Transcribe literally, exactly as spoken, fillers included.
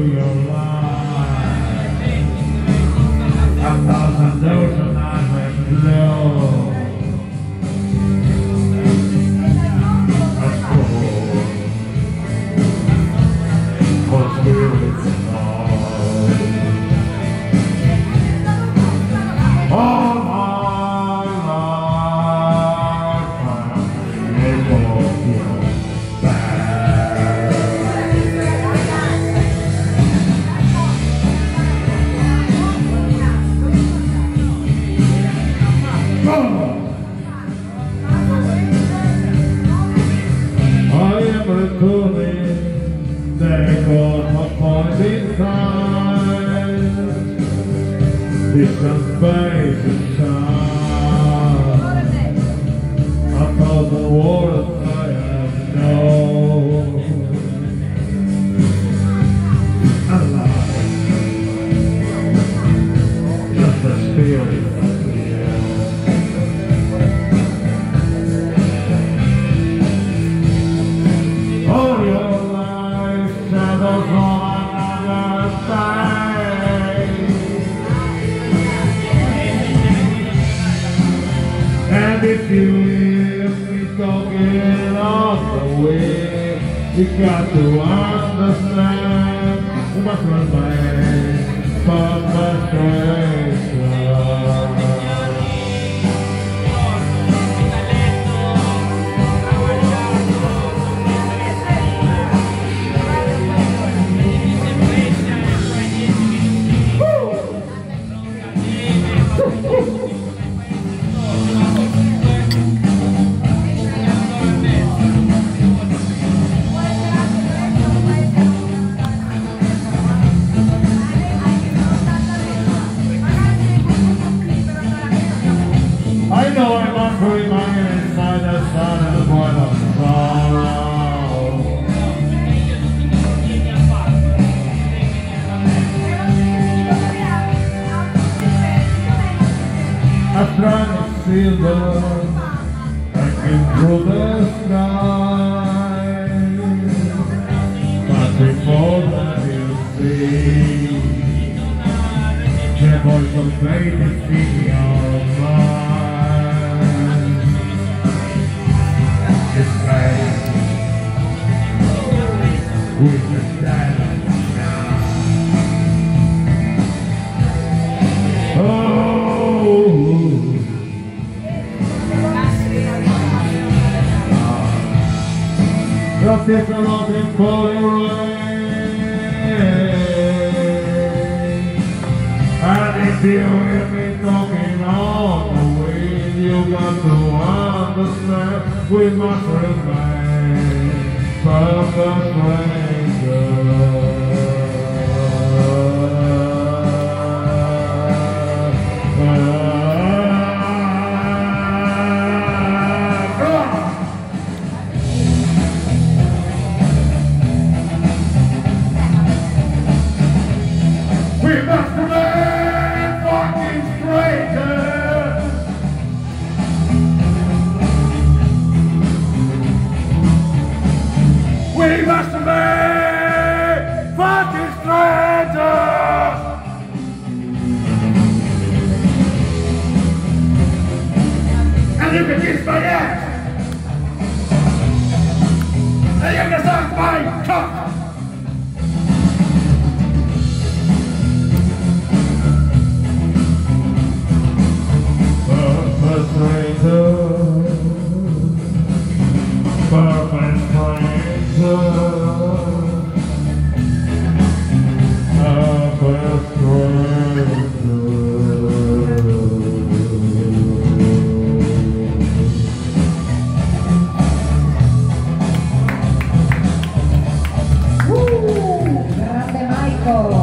your life. A thousand ocean eyes flow. Distant space and time, a thousand words I have known. Alive, just a spirit of the air. All your life, shadows on another side. And if you hear me talking on the way, you got to understand my frustration, my frustration. I know I must remain inside the sun and the void of sorrow. I try to see the breaking through the sky, but before that you see the voice of faith is speaking out of mind. With the silence now. Oh, the people looking for the rain. And if you hear me talking all the way, you got to understand we must remain perfect strangers. We must remain fucking strangers. We must remain fucking strangers. And you can kiss my ass. And you can suck my cock. Perfect stranger. Perfect stranger. Perfect stranger. Woo! Grande Michael!